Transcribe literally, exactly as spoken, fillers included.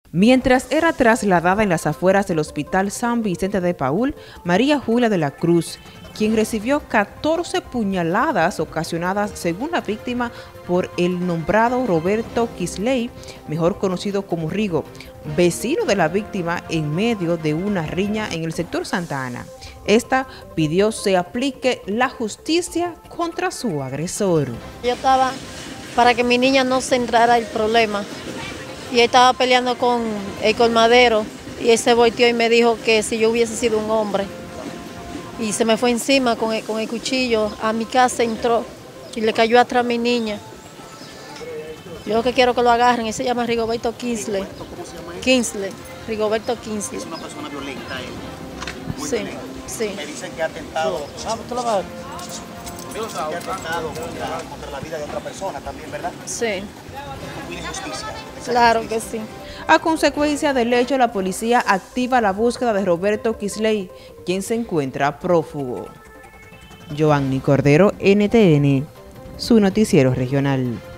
Mientras era trasladada en las afueras del Hospital San Vicente de Paúl, María Julia de la Cruz, quien recibió catorce puñaladas ocasionadas, según la víctima, por el nombrado Roberto Kisley, mejor conocido como Rigo, vecino de la víctima, en medio de una riña en el sector Santa Ana. Esta pidió se aplique la justicia contra su agresor. Yo estaba para que mi niña no se entrara el problema. Y él estaba peleando con el colmadero y él se volteó y me dijo que si yo hubiese sido un hombre. Y se me fue encima con el, con el cuchillo, a mi casa entró y le cayó atrás a mi niña. Yo lo que quiero que lo agarren, él se llama Rigoberto Kisley. ¿Cómo se llama él? Kisley, Rigoberto Kisley. Es una persona violenta él. Muy Sí, violenta. sí. Me dicen que ha atentado, que ha atentado contra, contra la vida de otra persona también, ¿verdad? Sí, Pide justicia. claro que sí. A consecuencia del hecho, la policía activa la búsqueda de Roberto Kisley, quien se encuentra prófugo. Joanny Cordero, N T N, su noticiero regional.